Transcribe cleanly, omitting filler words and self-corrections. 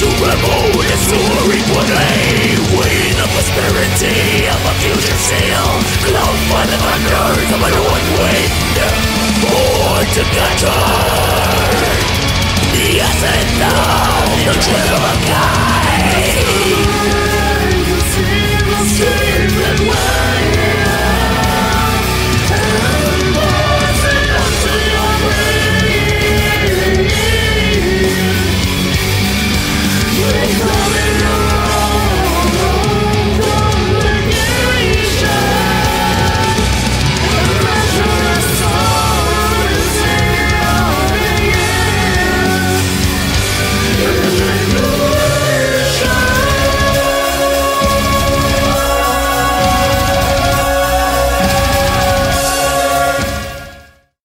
to rebel is to reap one day. Waiting the prosperity of a future sail, cloud by the thunders of a north wind.